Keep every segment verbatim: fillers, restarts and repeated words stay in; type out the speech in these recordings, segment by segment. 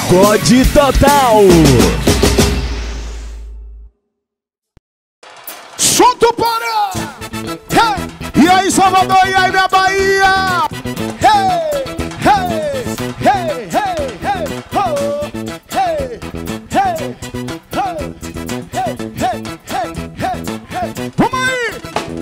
Pagode total. Solta o Pará! Hey! E aí, Salvador, e aí, minha Bahia! Hey! Hey! Hey! Hey! Hey! Oh! Hey! Hey! Oh! Hey! Hey! Hey! Hey! Hey! Vamos aí!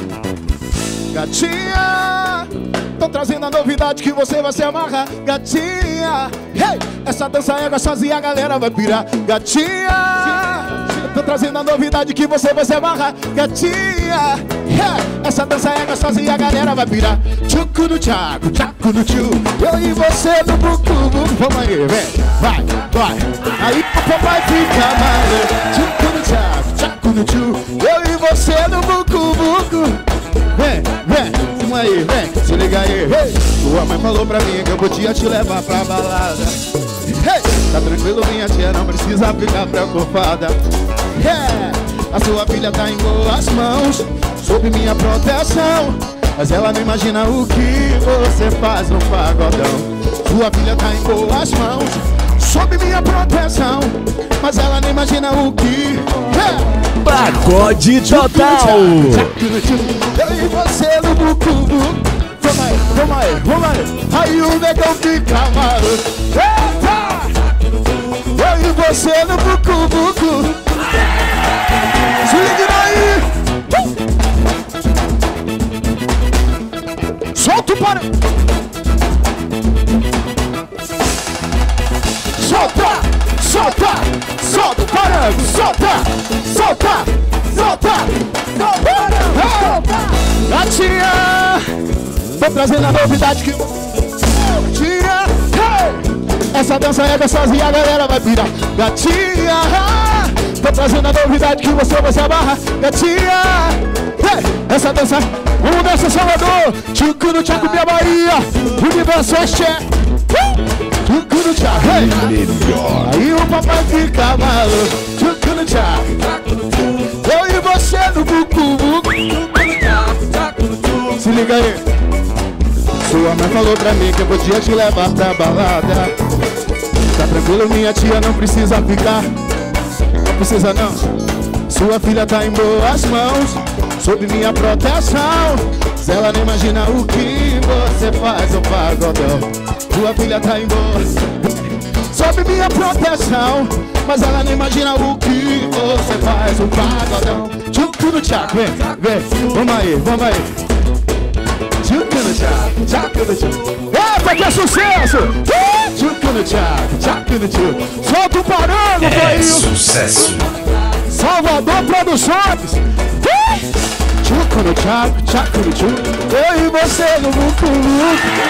Gatinha, tô trazendo a novidade que você vai se amarrar. Gatinha, hey! Essa dança é gostosa e a galera vai pirar. Gatinha, tô trazendo a novidade que você vai se amarrar. Gatinha, yeah. Essa dança é gostosa e a galera vai pirar. Tchucu no tchaco, tchaco no tchu. Eu e você no bucu, bucu. Vamos aí, vem, vai, vai. Aí o papai fica maluco. Tchucu no tchaco, tchaco no tchu. Eu e você no bucu, bucu. Vem, vem, vamos aí, vem. Se liga aí, hey. Tua mãe falou pra mim que eu podia te levar pra balada. Hey. Tá tranquilo, minha tia, não precisa ficar preocupada. Yeah. A sua filha tá em boas mãos, sob minha proteção. Mas ela não imagina o que você faz no pagodão. Sua filha tá em boas mãos, sob minha proteção. Mas ela não imagina o que yeah. Pagode total. Eu e você no bucu. Vamos aí, vamos aí, vamos aí. Aí o negão fica maluco. Eita! Eu e você no bucu, bucu. Se liga aí. uh! Solta o para. Solta, solta, solta o parango. Solta, solta, solta, solta. Gatinha, tô trazendo a novidade que Gatinha, hey! Essa dança é gostosa e a galera vai pirar. Gatinha, tô trazendo a novidade que você vai se amarrar. Gatinha, hey! Essa dança, vamos dançar Salvador. Tchucu no tchaco, minha Bahia. Universo Axé. Tchucu no tchaco, hey! Aí o papai fica maluco. Tchucu no tchaco. Eu e você no bucu, bucu. Se liga aí. Sua mãe falou pra mim que eu podia te levar pra balada. Tá tranquilo, minha tia, não precisa ficar. Não precisa não. Sua filha tá em boas mãos, sob minha proteção. Mas ela não imagina o que você faz no pagodão. Sua filha tá em boas, sob minha proteção. Mas ela não imagina o que você faz no pagodão. Tchucu no tchaco, vem, vem. Vamos aí, vamos aí. Tchucu no tchaco, tchaco no tchu. Eita, que é sucesso! Tchucu no tchaco, tchaco no tchu. Solta o parango, é país. Sucesso. Salvador Produções. Tchucu no tchaco, tchaco no tchu. Eu e você no bucu.